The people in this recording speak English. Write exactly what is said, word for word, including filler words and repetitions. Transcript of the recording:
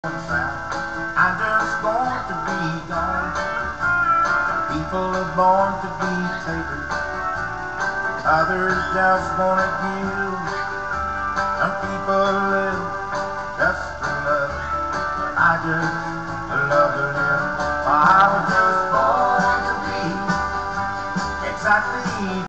I'm just born to be gone. People are born to be takers. Others just wanna give. Some people live just to love. I just love to live. I was just born to be exactly